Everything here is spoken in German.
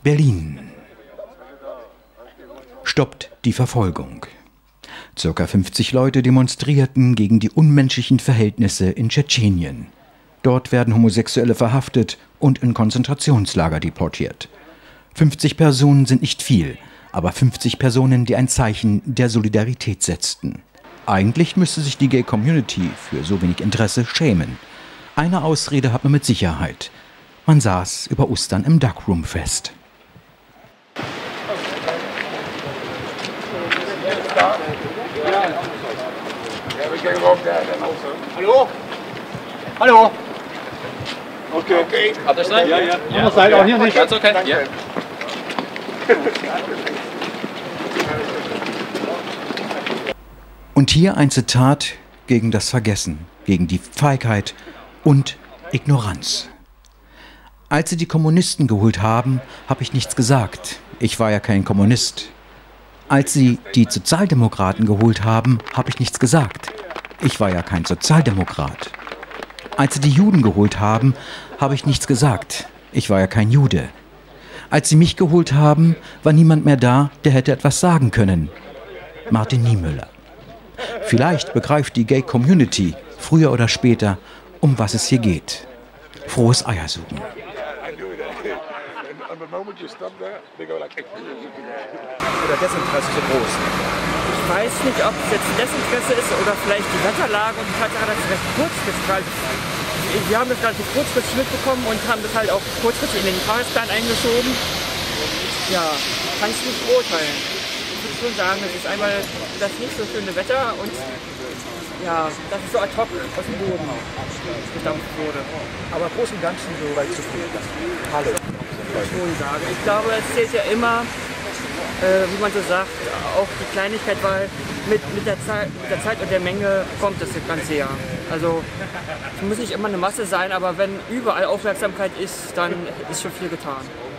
Berlin. Stoppt die Verfolgung. Circa 50 Leute demonstrierten gegen die unmenschlichen Verhältnisse in Tschetschenien. Dort werden Homosexuelle verhaftet und in Konzentrationslager deportiert. 50 Personen sind nicht viel, aber 50 Personen, die ein Zeichen der Solidarität setzten. Eigentlich müsste sich die Gay-Community für so wenig Interesse schämen. Eine Ausrede hat man mit Sicherheit. Man saß über Ostern im Darkroom fest. Hallo? Hallo? Okay. Hat das sein? Ja, ja. Ja, okay. Auch hier nicht. Ganz okay. Ja. Und hier ein Zitat gegen das Vergessen, gegen die Feigheit und Ignoranz. Als sie die Kommunisten geholt haben, habe ich nichts gesagt. Ich war ja kein Kommunist. Als sie die Sozialdemokraten geholt haben, habe ich nichts gesagt. Ich war ja kein Sozialdemokrat. Als sie die Juden geholt haben, habe ich nichts gesagt. Ich war ja kein Jude. Als sie mich geholt haben, war niemand mehr da, der hätte etwas sagen können. Martin Niemöller. Vielleicht begreift die Gay-Community früher oder später, um was es hier geht. Frohes Eiersuchen. Oder Desinteresse so groß? Ich weiß nicht, ob es jetzt Desinteresse ist oder vielleicht die Wetterlage und die Tatsache, dass es recht kurzfristig ist. Wir haben das relativ kurzfristig mitbekommen und haben das halt auch kurzfristig in den Tagesplan eingeschoben. Ja, kann ich nicht beurteilen. Ich würde schon sagen, es ist einmal das nicht so schöne Wetter und ja, dass es so ad hoc aus dem Boden gedampft wurde. Aber im Großen und Ganzen so weit zufrieden. Hallo. Ich schon sagen. Ich glaube, es zählt ja immer, wie man so sagt, auch die Kleinigkeit, weil mit der Zeit und der Menge kommt das Ganze ja. Also es muss nicht immer eine Masse sein, aber wenn überall Aufmerksamkeit ist, dann ist schon viel getan.